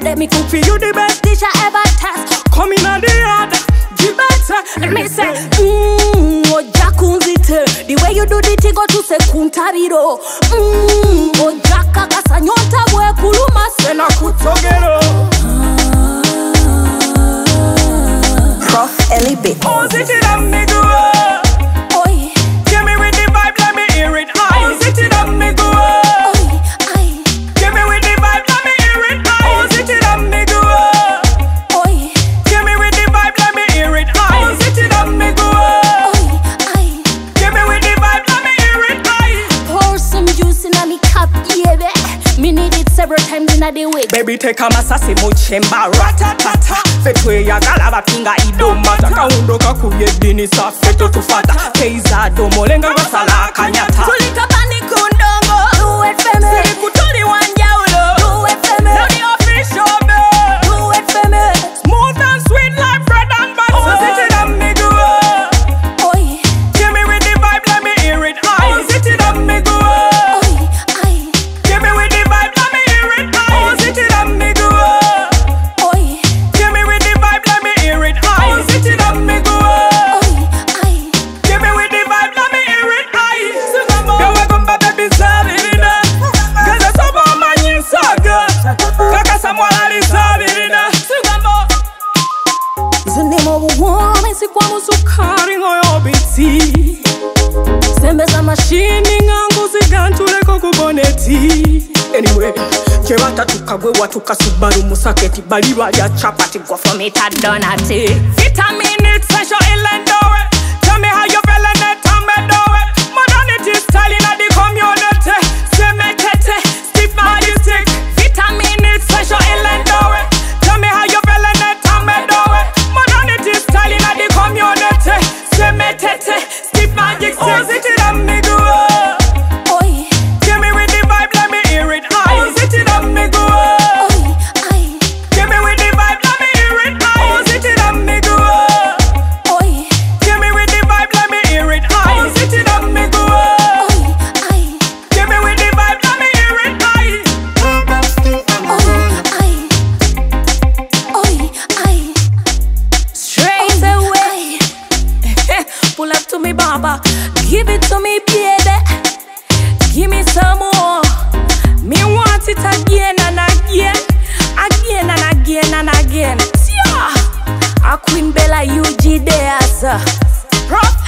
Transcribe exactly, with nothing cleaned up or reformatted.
Let me cook for you the best dish I ever taste. Come in on the yard, give better. Let me say, mmm, oh jakunzite. The way you do the thing go to se kuntabiro. Mmm, oh jaka kasanyonta bwe kuluma sena kutogero. Prof Ellie B. Oh, sit it up, Miguwa. Oi. Give me with the vibe, let me hear it. Oh, sit it up, Miguwa. Oi, aye. Give me with the vibe, let me hear it. Oh, sit it up, Miguwa. Oi. Give me with the vibe, let me hear it. Oh, sit it up, Miguwa. Oi, aye. Give me with the vibe, let me hear it. Aye. Pour some juice in a me cup, yeah, baby. Me need it several times in a day week. Baby take a masasi muchemba ratatata. Fetwe ya galaba pinga idoma. Taka undoka kuye dini sa feto tufata. Keiza domo lenga wasala kanyata. Tulika bani kundongo. Do it for me. Siri kutuli wanjaulo. Do it for me. No the official me. Do it for me. Smooth and sweet like bread and butter. Oh, sit it up, Miguwa. Oi. Give me with the vibe, let me hear it. Oh, sit it up, Miguwa. Oi, aye. Give me with the vibe, let me hear it. Oh, sit it up, Miguwa. Oi. Give me with the vibe, let me hear it. Oh, sit it up, Miguwa. Oi, aye. Give me with the vibe, let me hear it. Aye. Girl, welcome back, baby, Sabina. Cause it's so bomb and you so good. Kaka samwala li Sabina. Zunemo buwame si kwa musukari ngoyo biti. Sembeza mashini ngangu zigantule kukuboneti. Anyway, chewata tukagwe watuka Subaru musaketi. Bali wali ya chapati kwa fomita donati. Vitamin essential illendo it. Tell me how you feeling it, tell me do it. Modernity style in the community. Say me tete, stiff majestic. Vitamin essential illendo it. Tell me how you feeling it, tell me do it. Modernity style in the community. Say me tete, stiff majestic. Oh, sit it up, Miguwa. Oi. Give me with the vibe, let me hear it. Oh, sit it up, Miguwa. Oi, aye. Give me with the vibe, let me hear it. Oh, sit it up, Miguwa. Oi. Give me with the vibe, let me hear it. Oh, sit it up, Miguwa. Oi, aye. Give me with the vibe, let me hear it. Aye. Oi, aye. Oi, aye. Straight away. Pull up to me, Baba. Give it to me, baby. Give me some more. Me want it again and again. Again and again and again. Yeah. A Queen BellaUg there, sir. Prof